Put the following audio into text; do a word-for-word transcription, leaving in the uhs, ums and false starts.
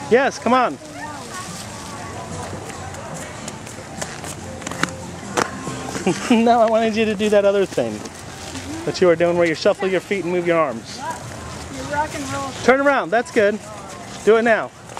Yes, come on. No, I wanted you to do that other thing that you were doing where you shuffle your feet and move your arms. You rock and roll. Turn around, that's good. Do it now.